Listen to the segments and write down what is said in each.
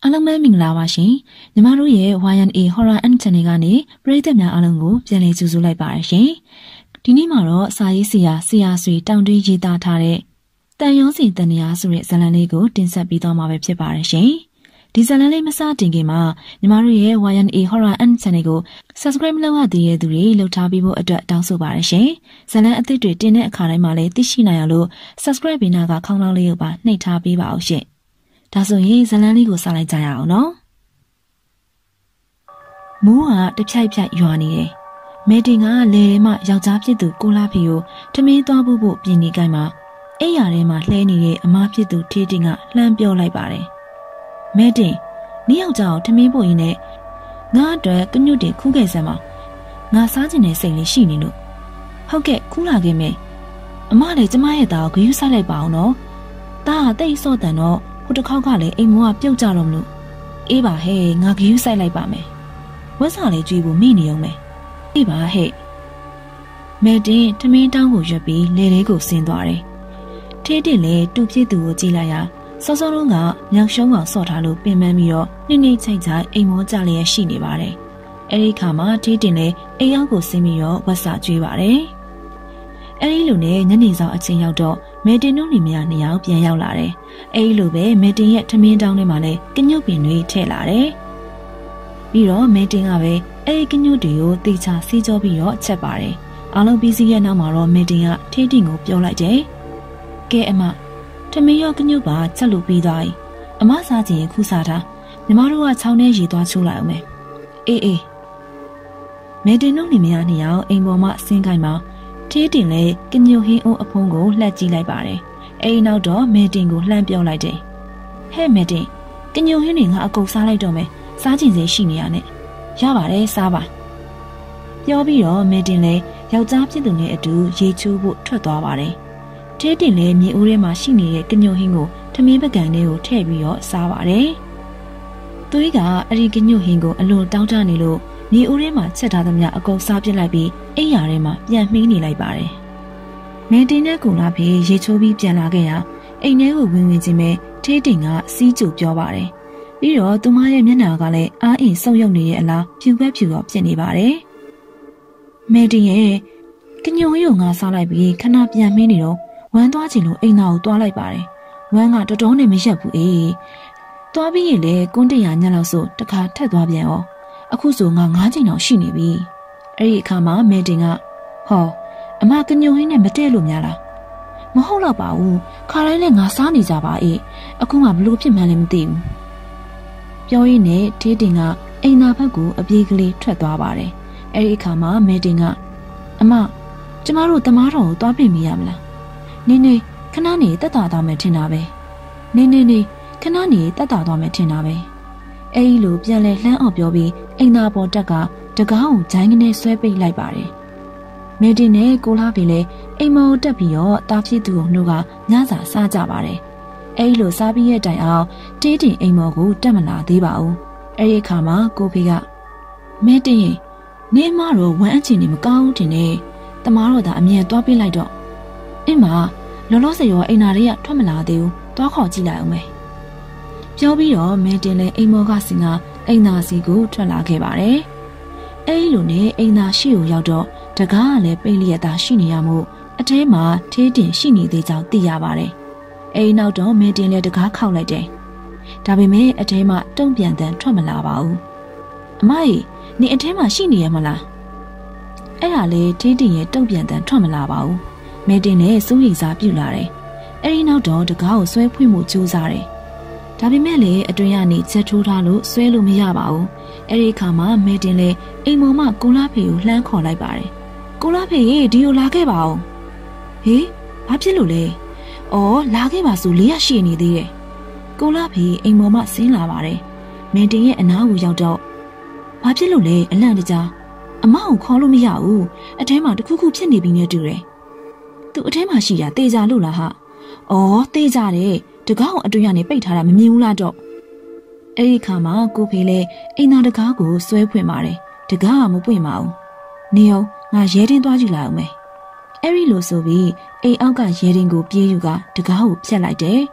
အားလုံးပဲမင်္ဂလာပါရှင်ညီမတို့ရဲ့ YNA Horror and Channel ကနေပရိသတ်များအားလုံးကိုပြန်လည်ကြိုဆိုလိုက်ပါရရှင်ဒီနေ့မှာတော့စာရေးဆရာဆွေတောင်တွင်းရေးသားထားတဲ့တန်ရုံးစီတန်ရာဆိုတဲ့ဇာတ်လမ်းလေးကိုတင်ဆက်ပေးသွားမှာပဲဖြစ်ပါရရှင်ဒီဇာတ်လမ်းလေးမစတင်ခင်မှာညီမတို့ရဲ့ YNA Horror and Channel ကို Subscribe လုပ်ရသေးတဲ့သူတွေလုပ်ထားပြီးဖို့အတွက်တောင်းဆိုပါရရှင်ဇာတ်လမ်းအသစ်တွေတင်တဲ့အခါတိုင်းမှာလည်းသိရှိနိုင်အောင်လို့ Subscribe ပေးနာကခေါင်းလောင်းလေးကိုပါနှိပ်ထားပေးပါအောင်ရှင်ဒါဆိုရင်ဇလန်းလေးကိုစလိုက်ကြရအောင်နော်မိုးကတဖြိုက်ဖြိုက်ရွာနေတယ်မေတင်ကလေထဲမှာယောက်ျားဖြစ်သူကိုလာဖီကိုထမင်းသွားဖို့ပြင်နေကြမှာအိမ်ယာထဲမှာလှဲနေတဲ့အမဖြစ်သူထေးတင်ကလှမ်းပြောလိုက်ပါတယ်မေတင်နေယောက်ျားကိုထမင်းပို့ရင်းနဲ့ငါအတွက်ကညွတ်တင်ခူးခဲ့စမ်းပါငါစားချင်တဲ့စိတ်လေးရှိနေလို့ဟုတ်ကဲ့ခူးလာခဲ့မယ်အမလည်းကျမရဲ့သားကိုဂရုစိုက်လိုက်ပါအောင်နော်သားကတိတ်ဆော့တန်တော့ဟိုတစ်ခေါက်ကလည်းအိမ်မောကပြုတ်ကြတော့မလို့အေးပါဟဲ့ငါဂယူးဆိုင်လိုက်ပါမယ်ဝက်စာလေးကြွေးဖို့မိနေအောင်မယ်အေးပါဟဲ့မဲတင်ထမင်းတောင်းကိုရွက်ပြီးလေလေးကိုဆင်းသွားတယ်ထေးတင်လည်းတူဖြစ်သူကိုကြည့်လိုက်ရစောစောတုန်းကမြောင်ရှုံးကောင်ဆော့ထားလို့ပင်ပန်းပြီးတော့နှိမ့်နှိမ့်ချိုက်ချိုက်အိမ်မောကြလျက်ရှိနေပါတယ်အဲဒီခါမှာထေးတင်လည်းအိမ်ရောက်ကိုဆင်းပြီးတော့ဝက်စာကြွေးပါတယ်အဲဒီလိုနဲ့ညနေဆောင်အချိန်ရောက်တော့မေတင်တို့နေမရနှစ်ယောက်ပြန်ရောက်လာတယ်။အဲဒီလိုပဲမေတင်ရဲ့ထမင်းတောင်းထဲမှာလည်းကညွတ်ပင်တွေထည့်လာတယ်။ပြီးတော့မေတင်ကပဲအဲဒီကညွတ်တွေကိုတေချာစီးကြောပြီးတော့ချက်ပါတယ်။အားလုံးပြီးစီးရဲ့နောက်မှာတော့မေတင်ကထေးတင်ကိုပြောလိုက်တယ်။ကဲအမထမင်းရောကညွတ်ပါချက်လို့ပြီးသွားပြီ။အမစားချင်ရင်ခုစားထား။ညီမတို့ကချောင်းထဲရေသွားချိုးလိုက်အောင်မယ်။အေးမေတင်တို့နေမရနှစ်ယောက်အိမ်ပေါ်မှာဆင်းခိုင်းမှာထေးတင်လည်းကညိုဟင်းအိုးအဖုံးကိုလှက်ကြည့်လိုက်ပါတယ်။အဲဒီနောက်တော့မေတင်ကိုလှမ်းပြောလိုက်တယ်။ဟဲ့မေတင်ကညိုဟင်းတွေငါအကုန်စားလိုက်တော့မယ်။စားချင်စေရှိနေရနဲ့။ရပါတယ်စားပါ။ပြောပြီးတော့မေတင်လည်းယောက်ျားဖြစ်သူနဲ့အတူရေချိုးဖို့ထွက်သွားပါတယ်။ထေးတင်လည်းမြေအိုးထဲမှာရှိနေတဲ့ကညိုဟင်းကိုထမင်းပကံလေးကိုထည့်ပြီးတော့စားပါတယ်။သွေးကအဲ့ဒီကညိုဟင်းကိုအလွန်တောင်းတနေလို့မြေအိုးထဲမှာချက်ထားသမျှအကုန်စားပစ်လိုက်ပြီးအိမ်ယာထဲမှာပြန်မှီးနေလိုက်ပါတယ်။မဲတင်နဲ့ကိုလာဖေးရေချိုးပြီးပြန်လာခဲ့ရာအိမ်ထဲကိုဝင်ချင်းပဲထေးတင်ကစီးကြိုပြောပါတယ်။ပြီးတော့သူမရဲ့မျက်နှာကလည်းအားအင်ဆုပ်ယုပ်နေတဲ့အလားဖြူပဲဖြူတော့ဖြစ်နေပါတယ်။မဲတင်ရဲ့ကညုံရီကိုငါစားလိုက်ပြီးခဏပြန်မှီးနေတော့ဝမ်းသွားချင်လို့အိမ်သားကိုတွားလိုက်ပါတယ်။ဝမ်းကတော်တော်နဲ့မရက်ဘူးအေး။တွားပြီးရင်လေကွန်းတရာညက်လောက်ဆိုတခါထက်သွားပြန်ရောအခုဆိုငါ9ချိန်တောင်ရှိနေပြီအဲ့ဒီအခါမှာမေတင်ကဟောအမကညုံဟင်းနဲ့မတည့်လို့များလားမဟုတ်တော့ပါဘူးခါတိုင်းလည်းငါစားနေကြပါအေးအခုမှဘလို့ဖြစ်မှန်းလည်းမသိဘူးပြောရင်းနဲ့ထေးတင်ကအိမ်သာဘက်ကိုအပြေးကလေးထွက်သွားပါတယ်အဲ့ဒီအခါမှာမေတင်ကအမကျမတို့တမားတော်ကိုသွားပြင်မိရမလားနေခဏနေတက်တာသွားမယ်ထင်တာပဲနေခဏနေတက်တာသွားမယ်ထင်တာပဲအဲဒီလိုပြန်လဲလှမ်းအောင်ပြောပြီးအိမ်သာပေါ်တက်ကတကားကိုဂျိုင်းကနေဆွဲပိတ်လိုက်ပါတယ်။မေတင်နဲ့ကိုလာပင်လည်းအိမ်မော်တက်ပြီးတော့တာဖြစ်သူတို့ကညစာစားကြပါတယ်။အဲဒီလိုစားပြီးရဲ့တိုင်အောင်တေးတင်အိမ်မော်ကိုတက်မလာသေးပါဘူး။အဲဒီအခါမှာကိုဖေကမေတင်ရင်နေမတော့ဝမ်းအချင်နေမကောင်းတင်နေတမားတော့ဒါအမြဲသွားပြလိုက်တော့အင်းမလောလောဆယ်ရောအိမ်နာတွေကထွက်မလာသေးဘူး။သွားခေါ်ကြည့်လိုက်အောင်မယ်။ပြောပြီးတော့မဲတင်လည်းအိမ်မော်ကစင်ကအိမ်သာစီကိုထွက်လာခဲ့ပါတယ်။အဲဒီလိုနဲ့အိမ်သာရှိကိုရောက်တော့တကားကလည်းပိတ်လျက်သာရှိနေရမို့အထဲမှာထေးတင်ရှိနေသေးကြောင်းသိရပါတယ်။အဲဒီနောက်တော့မဲတင်လည်းတကားခောက်လိုက်တယ်။ဒါပေမဲ့အထဲမှာတုံ့ပြန်တန်ထွက်မလာပါဘူး။အမကြီးနေအထဲမှာရှိနေရမလား။အဲ့ဒါလေထေးတင်ရဲ့တုံ့ပြန်တန်ထွက်မလာပါဘူး။မဲတင်လည်းစိုးရိမ်စားပြုလာတယ်။အဲဒီနောက်တော့တကားကိုဆွဲဖွင့်မှုကြိုးစားတယ်။ဒါပေမဲ့လေအတွင်းကနေချက်ထိုးထားလို့ဆွဲလို့မရပါဘူး။အဲဒီအခါမှာမဲတင်လေအိမ်မော်မကိုလာဖေကိုလှမ်းခေါ်လိုက်ပါတယ်။ကိုလာဖေရေဒီကိုလာခဲ့ပါဦး။ဟေးဘာဖြစ်လို့လဲ။အော်လာခဲ့ပါဆိုလေးရရှိနေသေးတယ်။ကိုလာဖေအိမ်မော်မဆင်းလာပါတယ်။မဲတင်ရဲ့အနားကိုရောက်တော့ဘာဖြစ်လို့လဲအလန့်တကြားအမကိုခေါ်လို့မရဘူး။အထဲမှာတခုခုဖြစ်နေပြီနဲ့တူတယ်။သူအထဲမှာရှိတာတေချာလို့လားဟာ။အော်တေချာတယ်။တကားကိုအတွင်းကနေပိတ်ထားတာမမြင်ဘူးလားတော့အဲ့ဒီခါမှာကိုဖေလည်းအိမ်သာတကားကိုဆွဲဖွင့်ပါတယ်တကားကမပွင့်ပါဘူးနေအောင်ငါရဲတင်းသွားကြည့်လိုက်အောင်မယ်အဲ့ဒီလိုဆိုပြီးအိမ်အောက်ကရဲတင်းကိုပြေးယူကတကားကိုဖျက်လိုက်တယ်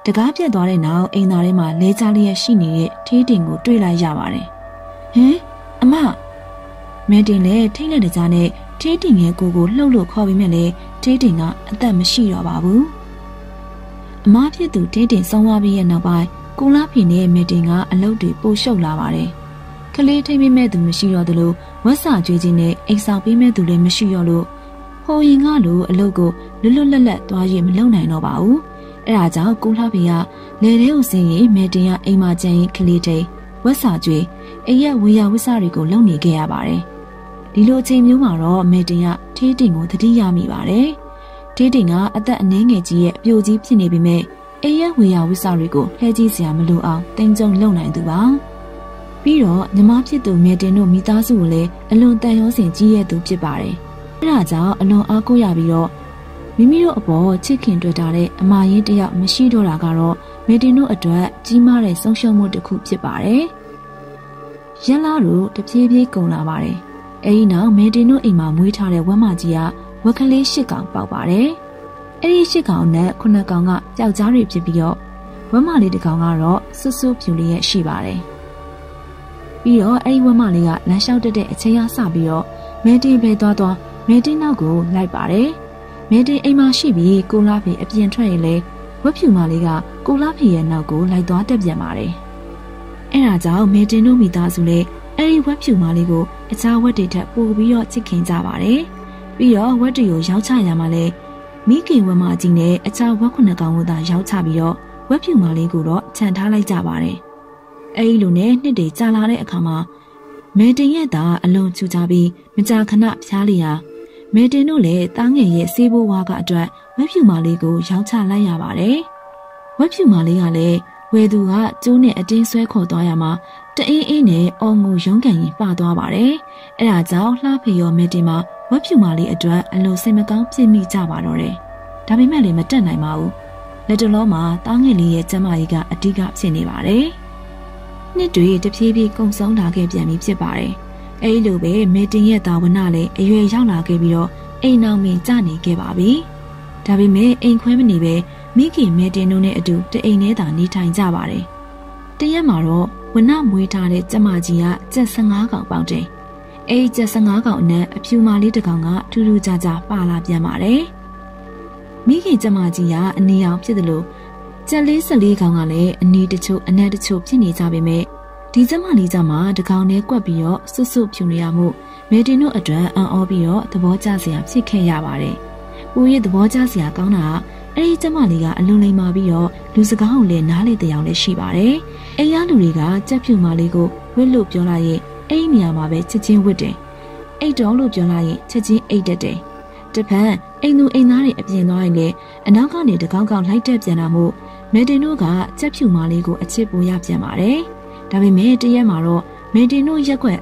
တကားပြတ်သွားတဲ့နောက်အိမ်သားထဲမှာလဲချလျက်ရှိနေတဲ့ထေးတင်ကိုတွေ့လိုက်ရပါတယ်ဟင်အမမဲတင်လည်းထိတ်လက်တကြားနဲ့ထေးတင်ရဲ့ကိုလှုပ်လို့ခေါ်ပြီးမြဲလေထေးတင်ကအသက်မရှိတော့ပါဘူးအမဖြစ်သူထေးတင်ဆုံးသွားပြီးရဲ့နောက်ပိုင်းကိုလားဖေနဲ့မဲတင်ကအလုပ်တွေပိုရှုပ်လာပါတယ်ကလေးထိမ့်မိမဲ့သူမရှိတော့သလိုဝက်စာကျွေးခြင်းနဲ့အိမ်ဆောင်ပေးမဲ့သူလည်းမရှိတော့လို့ဟိုရင်ကလိုအလုပ်ကိုလွတ်လွတ်လပ်လပ်သွားရမလုပ်နိုင်တော့ပါဘူးအဲ့ဒါကြောင့်ကိုလှဖေကလေထဲကိုဆင်းရင်မဲတင်ကအိမ်မှာကျန်ရင်ကလေးထိန်ဝက်စာကျွေးအိမ်ရဲ့ဝေယဝစ်စာတွေကိုလုပ်နေခဲ့ရပါတယ်ဒီလိုအချိန်မျိုးမှာတော့မဲတင်ကထေးတင်ကိုသတိရမိပါတယ်ထေးတင်ကအသက်အနည်းငယ်ကြီးရဲ့အပြိုကြီးဖြစ်နေပေမဲ့အိမ်ရဲ့ဝေယဝစ်စာတွေကိုလှည့်ကြည့်စရာမလိုအောင်တင်းကျုံလုပ်နိုင်သူပါပြီးတော့ညီမဖြစ်သူမဲတင်တို့မိသားစုကိုလည်းအလွန်တန်ရုံးစင်ကြီးရဲ့သူဖြစ်ပါတယ်အဲဒါကြောင့်အလွန်အားကိုးရပြီးတော့မိမိတို့အပေါ်ချစ်ခင်တွေ့တာတဲ့အမရင်းတယောက်မရှိတော့တာကတော့မဲတင်တို့အတွက်ကြီးမားတဲ့ဆုံးရှုံးမှုတစ်ခုဖြစ်ပါတယ်။ရက်လာတို့တပြေးပြေးကုန်လာပါတယ်။အဲဒီနောက်မဲတင်တို့အိမ်မှာမွေးထားတဲ့ဝက်မကြီးကဝက်ကလေး၈ကောင်ပေါက်ပါတယ်။အဲဒီ၈ကောင်နဲ့9ကောင်ကပျောက်ကြားတွေဖြစ်ပြီးတော့ဝက်မလေးတစ်ကောင်ကတော့စွတ်စွတ်ဖြူလေးရဲ့ရှိပါတယ်။ပြီးတော့အဲဒီဝက်မလေးကလမ်းလျှောက်တက်တဲ့အချိန်ကစပြီးတော့မဲတင်ပဲသွားမဲတင်နောက်ကိုလိုက်ပါတယ်။မဲတင်အိမ်မှာရှိပြီးကိုလားဖေအပြင်ထွက်ရင်လေဝက်ဖြူမလေးကကိုလားဖေရဲ့နောက်ကိုလိုက်သွားတက်ပြန်ပါတယ်။အဲဒါကြောင့်မဲတင်တို့မိသားစုလည်းအဲဒီဝက်ဖြူမလေးကိုအခြားဝက်တွေထက်ပိုပြီးတော့ချစ်ခင်ကြပါတယ်။ပြီးတော့ဝက်တွေကိုရောက်ချရမှာလဲမိခင်ဝက်မကြီးနဲ့အခြားဝက်9ကောင်ကိုသာရောက်ချပြီးတော့ဝက်ဖြူမလေးကိုတော့ခြံထားလိုက်ကြပါတယ်။အဲဒီလိုနဲ့နှစ်တွေကြာလာတဲ့အခါမှာမဲတင်ရဲ့သားအလွန်ချူချပြီးမကြာခဏဖျားလျာမဲတင်တို့လည်းတားငယ်ရဲ့ဆေးဘိုးဝါကအတွက်ဝက်ဖြူမလေးကိုရောက်ချလိုက်ရပါတယ်။ဝက်ဖြူမလေးကလည်းဝယ်သူကကျိုးနဲ့အတင်းဆွဲခေါ်သွားရမှာတအင်းအင်းနဲ့အော်ငိုရုံးကန်ရင်ပသွားပါတယ်။အဲဒါကြောင့်လှဖေရောမဲတင်မှာဝက်ဖြူမလေးအတွက်အလိုစိတ်မကောင်းဖြစ်မိကြပါတော့တယ်။ဒါပေမဲ့လည်းမတက်နိုင်ပါဘူး။လက်တလုံးမှာတားငယ်လေးရဲ့ကျမကြီးကအဓိကဖြစ်နေပါတယ်။နှစ်တွေတဖြည်းဖြည်းကုန်ဆုံးလာခဲ့ပြန်ပြီဖြစ်ပါတယ်။အဲဒီလိုပဲမဲတင်ရဲ့တာဝနလည်းအရွယ်ရောက်လာခဲ့ပြီးတော့အိမ်အောင်မင်ကြနေခဲ့ပါပြီ။ဒါပေမဲ့အိမ်ခွဲမနေပဲမိခင်မဲတင်တို့နဲ့အတူတအိမ်ထဲသာနေထိုင်ကြပါတယ်။တရက်မှာတော့ဝနမွေးထားတဲ့ကျမကြီးကကြက်15ကောင်ပေါက်တယ်။အဲဒီကြက်15ကောင်အနက်အဖြူမလေးတစ်ကောင်ကထူးထူးခြားခြားပါလာပြန်ပါတယ်။မိခင်ကျမကြီးကအနီရောင်ဖြစ်တယ်လို့ကြက်လေး14ကောင်ကလည်းအနီတချို့အနက်တချို့ဖြစ်နေကြပေမဲ့ဒီကျမလေးကြမှာတကောင်နဲ့ကွက်ပြီးတော့စွတ်စွတ်ဖြူနေရမှုမဲတင်တို့အတွက်အံ့ဩပြီးတော့သဘောကျစရာဖြစ်ခဲ့ရပါတယ်။ပူရဲ့သဘောကျစရာကောင်းတာကအဲဒီကျမလေးကအလွန်လိမ္မာပြီးတော့လူစကားကိုလည်းနားလေတဲ့အောင်လည်းရှိပါတယ်။အိမ်ရလူတွေကကြက်ဖြူမလေးကိုဝစ်လို့ပြောလိုက်ရင်အိမ်နေရာမှာပဲချက်ချင်းဝစ်တယ်။အိတ်တော်လို့ပြောလိုက်ရင်ချက်ချင်းအိတ်တတ်တယ်။တပန်းအိမ်သူအိမ်သားတွေအပြင်သွားရင်လည်းအနောက်ကနေတကောင်းကောင်းလိုက်တက်ပြန်လာမှုမဲတင်တို့ကကြက်ဖြူမလေးကိုအချစ်ပိုရပြန်ပါတယ်။ဒါပေမဲ့တရက်မှာတော့မဲတင်တို့ရက်ွက်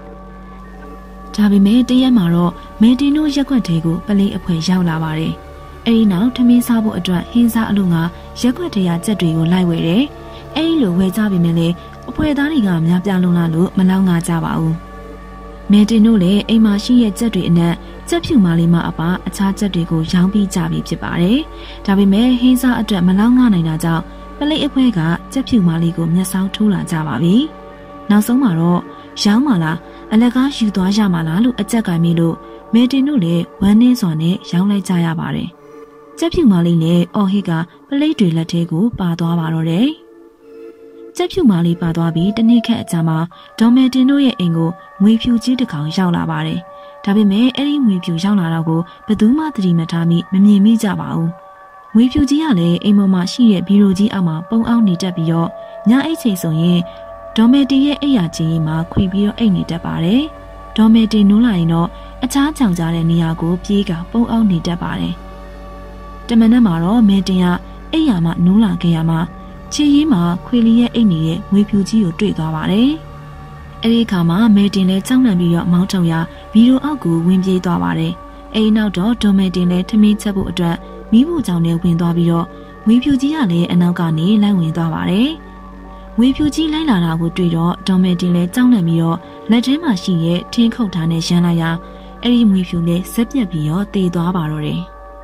တွေကိုပလိအဖွဲရောက်လာပါတယ်။အဲဒီနောက်ထမင်းစားဖို့အတွက်ဟင်းစားအလို့ငါရက်ွက်တွေကကြက်တွေကိုလိုက်ဝယ်တယ်။အဲဒီလိုဝယ်ကြပေမဲ့လည်းအဖွဲသားတွေကများပြားလုံးလာလို့မလောက်ငါကြပါဘူး။မဲတင်တို့လည်းအိမ်မှာရှိတဲ့ကြက်တွေအနက်ကြက်ဖြူမလေးမအပါအခြားကြက်တွေကိုရောင်းပြီးကြပြီဖြစ်ပါတယ်။ဒါပေမဲ့ဟင်းစားအတွက်မလောက်ငါနိုင်တာကြောင့်ပလိအဖွဲကကြက်ဖြူမလေးကိုမျက်စောင်းထိုးလာကြပါပြီ။နောက်ဆုံးမှာတော့ရောင်းမလားအလကားယူသွားရမှာလားလို့အကြက်ကင်မိလို့မဲတင်တို့လည်းဝမ်းနည်းစွာနဲ့ရောင်းလိုက်ကြရပါတယ်။ကြက်ဖြူမလေးနဲ့အော်ဟစ်ကပလိတ်တွေလက်ထဲကိုပါသွားပါတော့တယ်။ကြက်ဖြူမလေးပါသွားပြီးတနေ့ခန့်အကြာမှာဒေါ်မဲတင်တို့ရဲ့အိမ်ကိုငွေဖြူကြီးတစ်ကောင်ရောက်လာပါတယ်။ဒါပေမဲ့အဲ့ဒီငွေဖြူရောက်လာတော့ကိုဘယ်သူမှသတိမထားမိမမြင်မိကြပါဘူး။ငွေဖြူကြီးကလည်းအိမ်ပေါ်မှာရှိတဲ့ဘီရိုကြီးအောက်မှာပုံအောင်နေတတ်ပြီးတော့ညအိတ်ချိန်ဆိုရင်ဒေါ်မဲတင်ရဲ့အိမ်ယာကြီးမှာခွေပြီးတော့အိတ်နေတတ်ပါတယ်။ဒေါ်မဲတင်နိုးလာရင်တော့အခြားကြောင်ကြတဲ့နေရာကိုပြေးကပုံအောင်နေတတ်ပါတယ်။တမန်နဲ့မှာတော့မဲတင်ကအိမ်ယာမှာနိုးလာခဲ့ရမှာခြေရင်းမှာခွေလီရဲ့အိတ်နေတဲ့ငွေဖြူကြီးကိုတွေ့သွားပါတယ်။အဲဒီအခါမှာမဲတင်လည်းကြောက်လန့်ပြီးတော့မောင်းထုတ်ရဗီဒီယိုအောက်ကိုဝင်ပြေးသွားပါတယ်။အဲဒီနောက်တော့ဒေါ်မဲတင်လည်းထမင်းချက်ဖို့အတွက်မိဖို့ကြောင့်လည်းဝင်သွားပြီးတော့ငွေဖြူကြီးကလည်းအနောက်ကနေလိုက်ဝင်သွားပါတယ်။ငွေဖြူကြီးလိုက်လာတာကိုတွေ့တော့ဒေါ်မဲတင်လည်းကြောက်လန့်ပြီးတော့လက်ထဲမှာရှိတဲ့ထင်းခုတ်ထားနဲ့ရမ်းလိုက်ရအဲ့ဒီငွေဖြူလည်းစက်ပြက်ပြီးတော့တေသွားပါတော့တယ်။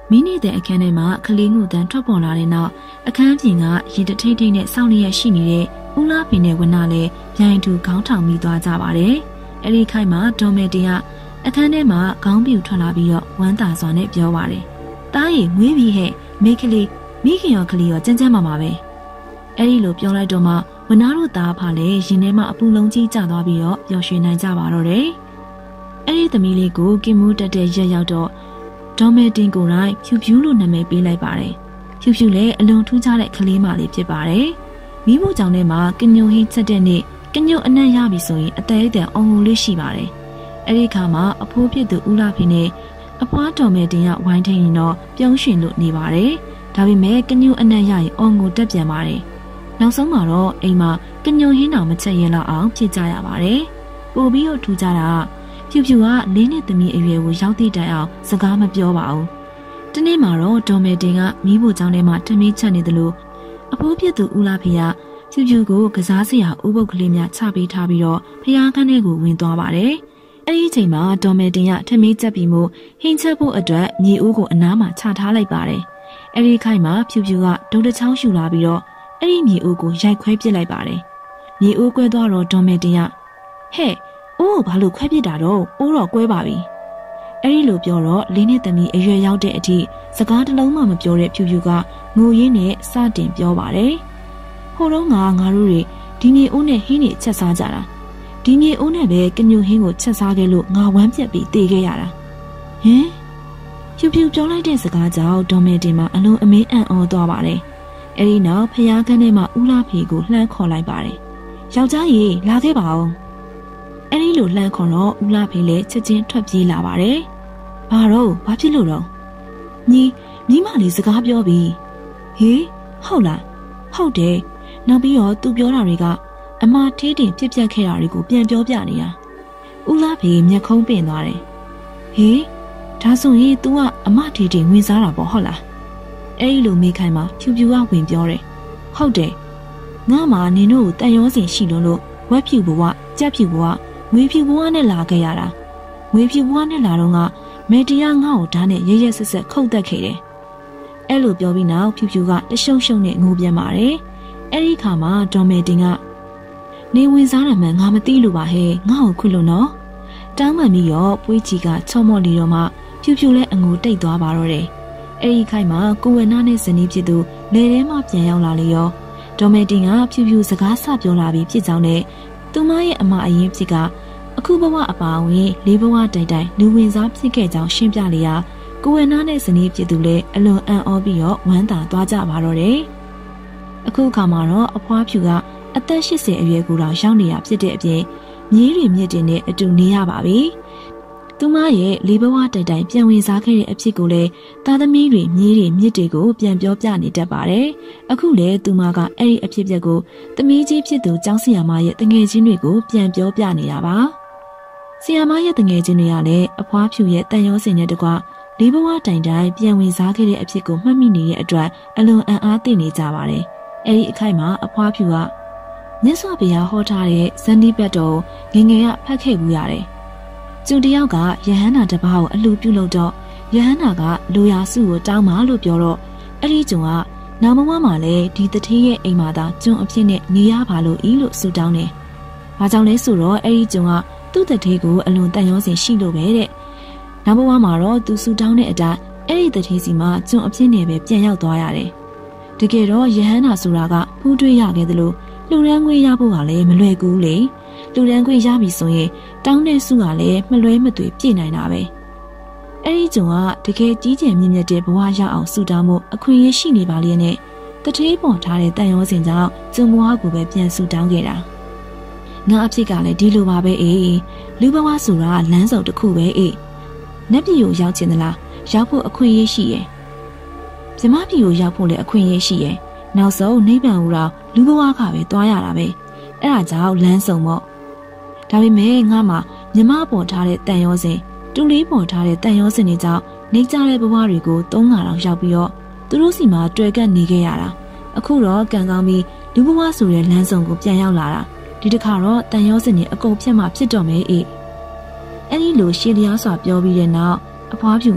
မိနေတဲ့အခန်းထဲမှာကလေးငုတန်ထွက်ပေါ်လာတဲ့နောက်အခန်းပြင်ကရေတထိတ်ထိတ်နဲ့စောင့်လျက်ရှိနေတဲ့ဦးလားဖေနဲ့ဝနလည်းရိုင်ထူခေါင်းထောင်မိသွားကြပါတယ်။အဲဒီခိုက်မှာဒေါ်မယ်တင်ကအခန်းထဲမှာခေါင်းပြူထွက်လာပြီးတော့ဝမ်းသာစွာနဲ့ပြောပါတယ်။တားရီငွေးပြီးဟဲ့မိကလေးမိခင်ရောကလေးရောကြမ်းကြမ်းမာမာပဲ။အဲဒီလိုပြောလိုက်တော့မှဝနတို့သားဖာလည်းရင်ထဲမှာအပူလုံးကြီးကျသွားပြီးတော့ပျော်ရွှင်နိုင်ကြပါတော့တယ်။အဲဒီသမီးလေးကိုကင်မူးတက်တဲ့ရက်ရောက်တော့ဒေါ်မယ်တင်ကိုယ်တိုင်ဖြူဖြူလို့နာမည်ပေးလိုက်ပါတယ်။ဖြူဖြူလည်းအလွန်ထူးခြားတဲ့ကလေးမလေးဖြစ်ပါတယ်။မိဖို့ကြောင့်ထဲမှာကညုံဟင်းချက်တဲ့နေ့ကညုံအနံ့ရပြီဆိုရင်အသေးအတန်အောင်ငိုလေးရှိပါတယ်။အဲဒီခါမှာအဖိုးဖြစ်သူဦးလာဖေနဲ့အဖွားဒေါ်မယ်တင်ကဝိုင်းထိန်ရင်တော့ပြုံးရှင်လို့နေပါတယ်။ဒါပေမဲ့ကညုံအနံ့ရရင်အောင်ငိုတက်ပြန်ပါတယ်။နောက်ဆုံးမှာတော့အိမ်မှာကညုံဟင်းတော်မချက်ရဲလောက်အောင်ဖြစ်ကြရပါတယ်။ပို့ပြီးတော့ထူကြတာဖြူဖြူက၄နှစ်သမီးအရွယ်ကိုရောက်သည့်တိုင်အောင်စကားမပြောပါဘူး။တနေ့မှာတော့ဒေါ်မယ်တင်ကမိဖို့ကျောင်းထဲမှာထမင်းချက်နေသလိုအဖိုးဖြစ်သူဦးလာဖေကဖြူဖြူကိုကစားစရာဥပုပ်ကလေးများချပေးထားပြီးတော့ဖျားခန်းထဲကိုဝင်သွားပါတယ်။အဲဒီအချိန်မှာဒေါ်မယ်တင်ကထမင်းချက်ပြီးမှဟင်းချက်ဖို့အတွက်မြေအိုးကိုအနားမှာချထားလိုက်ပါတယ်။အဲဒီခိုက်မှာဖြူဖြူကဒုံတစ်ချောင်းရှူလာပြီးတော့အဲဒီမြေအိုးကိုရိုက်ခွဲပစ်လိုက်ပါတယ်။မြေအိုးကွဲသွားတော့ဒေါ်မယ်တင်ကဟဲ့အိုးဘာလို့ခွဲပစ်တာတော့အိုးတော့ကွဲပါပြီ။အဲဒီလိုပြောတော့၄နှစ်သမီးအရွယ်ရောက်တဲ့အထိစကားတစ်လုံးမှမပြောတဲ့ဖြူဖြူကငိုရင်းနဲ့စတင်ပြောပါတယ်။ဟိုတော့ငါတို့တွေဒီမြေအိုးနဲ့ဟင်းတွေချက်စားကြတာဒီမြေအိုးနဲ့ပဲကညူဟင်းကိုချက်စားခဲ့လို့ငါဝမ်းပြက်ပြီးတေခဲ့ရတာဟင်ဖြူဖြူပြောလိုက်တဲ့စကားကြောင့်ဒေါ်မယ်တင်မှာအလုံးအမေးအံ့ဩသွားပါတယ်။အဲဒီနောက်ဖျားခန်းထဲမှာဦးလာဖေကိုလှမ်းခေါ်လိုက်ပါတယ်။ယောက်ျားကြီးလာခဲ့ပါဦး။အဲဒီလိုလှမ်းခေါ်တော့ဦးလာဖေလည်းချက်ချင်းထွက်ပြေးလာပါတယ်။ဘာဖြစ်လို့တော့ညီမလေးစကားပြောပြီးဟေးဟုတ်လားဟုတ်တယ်နောက်ပြီးတော့သူပြောတာတွေကအမထေးတင်ပြစ်ပြတ်ခဲ့တာတွေကိုပြန်ပြောပြနေတာဦးလာဖေမျက်ခုံးပင်သွားတယ်ဟေးဒါဆိုရင် तू ကအမထေးတင်ဝင်စားတာပေါ့ဟုတ်လားအဲဒီလိုမေးခိုင်းမှာဖြူဖြူကဝင်ပြောတယ်ဟုတ်တယ်ငါမှနင်တို့ကိုတန်ရောစင်ရှိလို့ဝက်ဖြူဘဝကြက်ဖြူဘဝငွေဖြူဘဝနဲ့လာခဲ့ရတာငွေဖြူဘဝနဲ့လာတော့ငါမေတ္တရားငါ့ကိုဓာတ်နဲ့ရဲရဲဆက်ဆက်ခုတ်တက်ခဲ့တယ်အဲ့လိုပြောပြီးနောက်ဖြူဖြူကတရှုံရှုံနဲ့ငိုပြန်ပါတယ်အဲ့ဒီခါမှာဒေါ်မယ်တင်ကနေဝင်စားတယ်မှငါမသိလို့ပါဟဲ့ငါ့ကိုခွလို့နော်တောင်းမှန်ပြီးတော့ပွေးချီကချော့မော့လီတော့မှဖြူဖြူလဲအငိုတိတ်သွားပါတော့တယ်အဲ့ဒီခိုက်မှာကိုဝေနာနဲ့ဇနီးဖြစ်သူလေထဲမှပြန်ရောက်လာလေရောဒေါ်မယ်တင်ကဖြူဖြူစကားဆပြောလာပြီးဖြစ်ကြောင်းနဲ့သူမရဲ့အမအရင်ဖြစ်ကအခုဘဝအပါအဝင်လေးဘဝတိုင်တိုင်လူဝင်စားဖြစ်ခဲ့ကြောင်းရှင်းပြလေရာကိုဝေနာနဲ့ဇနီးဖြစ်သူလည်းအလွန်အံ့ဩပြီးတော့ဝမ်းသာသွားကြပါတော့တယ်အခုအခါမှာတော့အဖွားဖြူကအသက်80အရွယ်ကိုတောင်ရောက်နေတာဖြစ်တဲ့အပြင်မြေးတွေမြစ်တင်နဲ့အတူနေရပါပြီသူမရဲ့လေးဘဝတိုင်တိုင်ပြန်ဝင်စားခဲ့တဲ့အဖြစ်ကိုလည်းသားသမီးတွေမြေးတွေမြစ်တွေကိုပြန်ပြောပြနေတတ်ပါတယ်အခုလည်းသူမကအဲ့ဒီအဖြစ်အပျက်ကိုသမီးကြီးဖြစ်သူကျောင်းဆရာမရဲ့တငယ်ချင်းတွေကိုပြန်ပြောပြနေတာပါဆရာမရဲ့တငယ်ချင်းတွေကလည်းအဖွားဖြူရဲ့တန်ရောစင်နဲ့တကွလေးဘဝတိုင်တိုင်ပြန်ဝင်စားခဲ့တဲ့အဖြစ်ကိုမှတ်မိနေတဲ့အတွက်အလွန်အံ့အားသင့်နေကြပါတယ်အဲ့ဒီအခိုက်မှာအဖွားဖြူကမြတ်စွာဘုရားဟောထားတဲ့ဇန်ဒီဘတ်တော်ငငယ်ကဖတ်ခဲ့ဘူးရတယ်ကျုံတယောက်ကယဟန္တာတစ်ပါးကိုအလှပြုလုပ်တော့ယဟန္တာကလူရာစုကိုတောင်းပါလို့ပြောတော့အဲ့ဒီကျုံကနောက်ဘဝမှာလည်းဒီတထေးရဲ့အိမ်မှာသာကျုံအဖြစ်နဲ့နေရပါလို့ဤလို့ဆုတောင်းတယ်။ဘာကြောင့်လဲဆိုတော့အဲ့ဒီကျုံကသူ့တထေးကိုအလွန်တန်ရောစင်ရှိလို့ပဲတဲ့။နောက်ဘဝမှာတော့သူဆုတောင်းတဲ့အတိုင်းအဲ့ဒီတထေးစီမှာကျုံအဖြစ်နဲ့ပဲပြန်ရောက်သွားရတယ်။တကယ်တော့ယဟန္တာဆိုတာကဖူးတွေးရခဲ့သလိုလူရန်ခွေရဖို့ကလည်းမလွယ်ကူလေလူရန်ခွေရပြီဆိုရင်တောင်းတဲ့စုကလည်းမလွဲမသွေပြည့်နိုင်တာပဲအဲ့ဒီကျုံကတကယ်ကြီးကျယ်မြင့်မြတ်တဲ့ဘဝရအောင်ဆူတောင်းမှုအခွင့်အရေးရှိနေပါလျက်နဲ့တထေးပေါ်ထားတဲ့တန်ရောစင်ကြောင့်ကျုံဘဝကိုပဲပြန်ဆူတောင်းခဲ့တာငါအဖြစ်ကလည်းဒီလိုပါပဲအေးလူဘဝဆိုတာလမ်းစုံတစ်ခုပဲအေးနတ်ပြည်ကိုရောက်ချင်သလားရောက်ဖို့အခွင့်အရေးရှိရဲ့မြမပြည်ကိုရောက်ဖို့လည်းအခွင့်အရေးရှိရဲ့နောက်ဆုံးနိဗ္ဗာန်ကိုတော့လူဘဝကပဲသွားရတာပဲအဲ့ဒါကြောင့်လမ်းစုံပေါ့ဒါပေမဲ့ငါမှမြမပေါ်ထားတဲ့တန်ရောစင်တူလေးပေါ်ထားတဲ့တန်ရောစင်တွေကြောင့်နေကြတဲ့ဘဝတွေကို3 ခါလောက်ရောက်ပြီးတော့သူတို့စီမှာတွေ့ကပ်နေခဲ့ရတာအခုတော့ကံကောင်းပြီးလူဘဝဆိုတဲ့လမ်းစုံကိုပြန်ရောက်လာတာဒီတစ်ခါတော့တန်ရောစင်တွေအကုန်ဖြတ်မှဖြစ်တော့မယ်အေးအဲ့ဒီလိုရှေးလျားစွာပြောပြီးတဲ့နောက်အဖွားဖြူက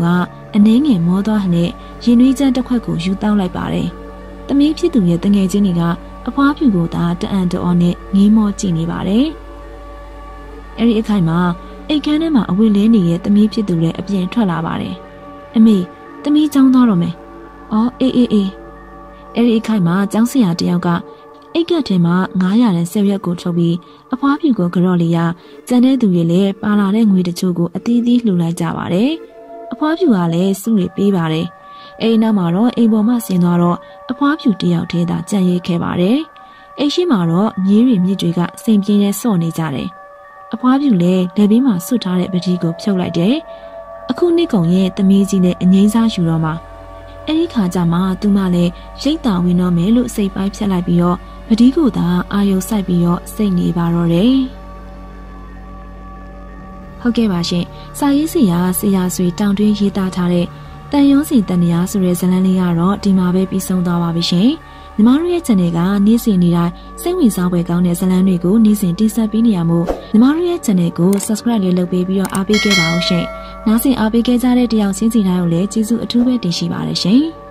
အနေငယ်မောသွားဟနဲ့ရင်နွေးချမ်းတစ်ခွက်ကိုယူတောင်းလိုက်ပါတယ်။သမီးဖြစ်သူရဲ့တငယ်ချင်းတွေကအဖွားဖြူကိုသာတအံ့တော်နဲ့ငေးမောကြည့်နေပါတယ်။အဲဒီအခိုင်မှာအိတ်ခမ်းထဲမှာအဝတ်လဲနေတဲ့သမီးဖြစ်သူလည်းအပြင်ထွက်လာပါတယ်။အမေသမီးចောင်းသွားတော့မယ်။အော်အေးအဲဒီအခိုင်မှာကျောင်းဆရာတယောက်ကအိတ်ကက်ထဲမှာ900တဲ့ဆက်ရက်ကိုထုတ်ပြီးအဖွားဖြူကိုကြော်လေးရကျန်တဲ့သူတွေလည်းပါလာတဲ့ငွေတချို့ကိုအသီးသီးလှူလိုက်ကြပါတယ်။အဖွားဖြူကလည်းစုတွေပေးပါတယ်။အဲဒီနောက်မှာတော့အိမ်ပေါ်မှာဆင်းသွားတော့အဖွားဖြူတယောက်တည်းသာကြံ့ရိတ်ခဲ့ပါတယ်။အိမ်ရှိမှာတော့မြေးတွေမြစ်တွေကစိန်ပြင်းနဲ့ဆော့နေကြတယ်။အဖွားဖြူလည်းလက်ဘေးမှာဆွတ်ထားတဲ့ပတိကိုဖြုတ်လိုက်တယ်။အခုနှစ်ကုံရဲ့သမီးကြီးနဲ့အငိမ့်စားယူတော့မှအဲဒီခါကျမှသူမလည်းရိတ်တာဝင်တော့မယ်လို့စိတ်ပိုင်းဖြတ်လိုက်ပြီးတော့ပတိကိုသာအာယုံစိုက်ပြီးတော့စိတ်နေပါတော့တယ်။ဟုတ်ကဲ့ပါရှင်။စာရေးဆရာဆွေတောင်တွင်းရေးသားထားတဲ့တန်ရုံးစီတန်တရားဆိုတဲ့ဇာတ်လမ်းလေးကတော့ဒီမှာပဲပြီးဆုံးသွားပါပြီရှင်။ညီမတို့ရဲ့ channel ကနေ့စဉ်နေ့တိုင်းစိတ်ဝင်စားဖွယ်ကောင်းတဲ့ဇာတ်လမ်းတွေကိုနေ့စဉ်တင်ဆက်ပေးနေရမို့ညီမတို့ရဲ့ channel ကို Subscribe လေးလုပ်ပေးပြီးတော့အားပေးခဲ့ပါဦးရှင်။နောက်စဉ်အားပေးခဲ့ကြတဲ့တယောက်ချင်းစီတိုင်းကိုလည်းကျေးဇူးအထူးပဲတင်ရှိပါတယ်ရှင်။